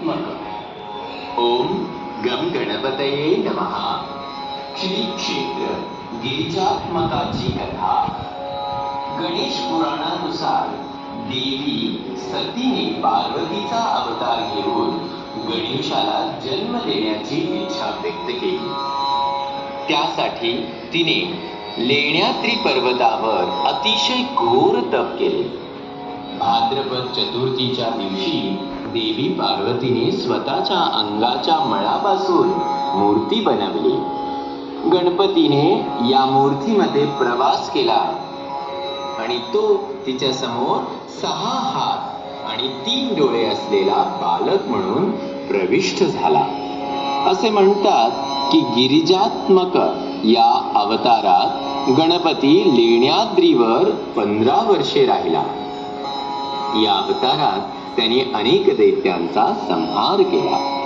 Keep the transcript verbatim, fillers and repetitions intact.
गिरिजात्मक। ओम गम गणपतये नमः। श्री क्षेत्र गिरिजात्मकाची कथा। गणेश पुराणानुसार देवी सतीने पार्वतीचा अवतार घेऊन गणेशाला जन्म देण्याची इच्छा व्यक्त केली। त्यासाठी तिने लेण्याद्री पर्वतावर अतिशय घोर तप केले। भाद्रपद चतुर्थीच्या दिवशी देवी पार्वतीने स्वतःच्या अंगाच्या मळापासून मूर्ती बनवली। गणपतीने या मूर्तीमध्ये प्रवास केला आणि तो तिच्या समोर सहा हात आणि तीन डोळे असलेला बालक म्हणून प्रविष्ट झाला। असे म्हणतात की गिरिजात्मक या अवतारात गणपती लेण्याद्रीवर पंधरा वर्षे राहिला। या अवतारात त्यांनी अनेक दैत्यांचा संहार केला।